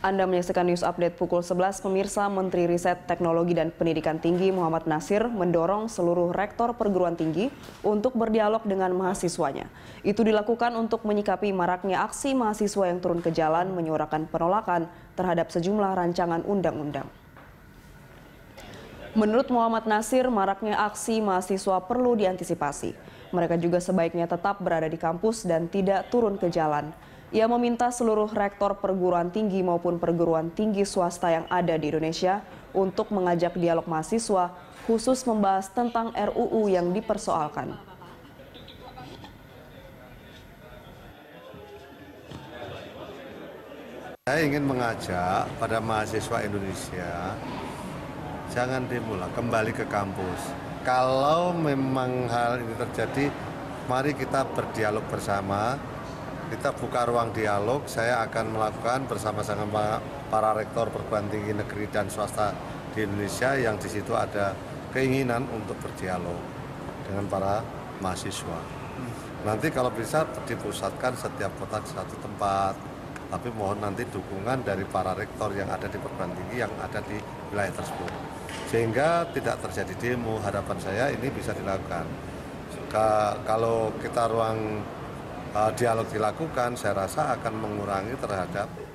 Anda menyaksikan News Update pukul 11, pemirsa. Menteri Riset, Teknologi, dan Pendidikan Tinggi Muhammad Nasir mendorong seluruh rektor perguruan tinggi untuk berdialog dengan mahasiswanya. Itu dilakukan untuk menyikapi maraknya aksi mahasiswa yang turun ke jalan menyuarakan penolakan terhadap sejumlah rancangan undang-undang. Menurut Muhammad Nasir, maraknya aksi mahasiswa perlu diantisipasi. Mereka juga sebaiknya tetap berada di kampus dan tidak turun ke jalan. Ia meminta seluruh rektor perguruan tinggi maupun perguruan tinggi swasta yang ada di Indonesia untuk mengajak dialog mahasiswa, khusus membahas tentang RUU yang dipersoalkan. Saya ingin mengajak pada mahasiswa Indonesia, jangan dimulai, kembali ke kampus. Kalau memang hal ini terjadi, mari kita berdialog bersama. Kita buka ruang dialog. Saya akan melakukan bersama-sama para rektor perguruan tinggi negeri dan swasta di Indonesia yang di situ ada keinginan untuk berdialog dengan para mahasiswa. Nanti kalau bisa dipusatkan setiap kota di satu tempat, tapi mohon nanti dukungan dari para rektor yang ada di perguruan tinggi yang ada di wilayah tersebut, sehingga tidak terjadi demo. Harapan saya ini bisa dilakukan. Kalau kita ruang dialog dilakukan, saya rasa akan mengurangi terhadap